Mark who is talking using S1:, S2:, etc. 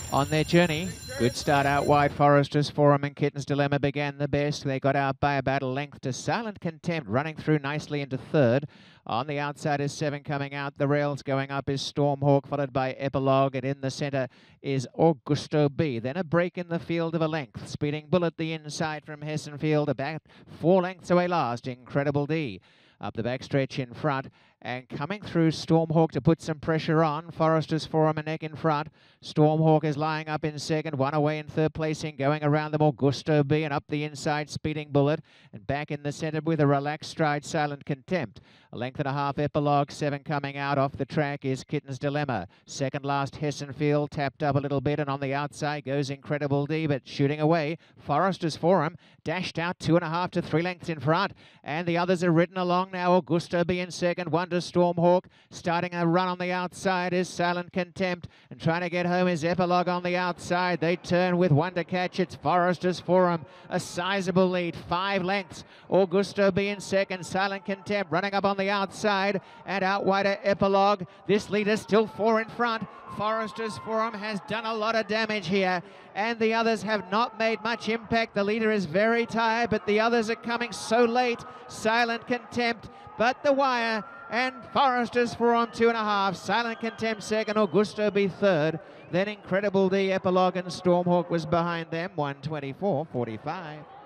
S1: on their journey. Good start out wide. Foresters Forum and Kitten's Dilemma began the best. They got out by about a length to Silent Contempt, running through nicely into third. On the outside is 7 coming out. The rails going up is Stormhawk, followed by Epilogue, and in the centre is Augusto B. Then a break in the field of a length. Speeding Bullet the inside from Hessenfield, about 4 lengths away last. Incredible D. Up the backstretch in front, and coming through Stormhawk to put some pressure on. Foresters Forum a neck in front. Stormhawk is lying up in second, 1 away in third placing, going around them Augusto B, and up the inside Speeding Bullet, and back in the centre with a relaxed stride Silent Contempt. A length and a half Epilogue, 7 coming out. Off the track is Kitten's Dilemma. Second last Hessenfield, tapped up a little bit, and on the outside goes Incredible D, but shooting away. Foresters Forum dashed out 2.5 to 3 lengths in front, and the others are ridden along now. Augusto B in second, 1 to Stormhawk. Starting a run on the outside is Silent Contempt, and trying to get home is Epilogue on the outside. They turn with 1 to catch. It's Foresters Forum, a sizable lead, 5 lengths. Augusto B in second, Silent Contempt running up on the outside, and out wider Epilogue. This lead is still 4 in front. Foresters Forum has done a lot of damage here, and the others have not made much impact. The leader is very tired, but the others are coming so late. Silent Contempt, but the wire, and Foresters Forum 2.5. Silent Contempt second, Augusto B third. Then Incredible D, Epilogue, and Stormhawk was behind them, 1:24.45.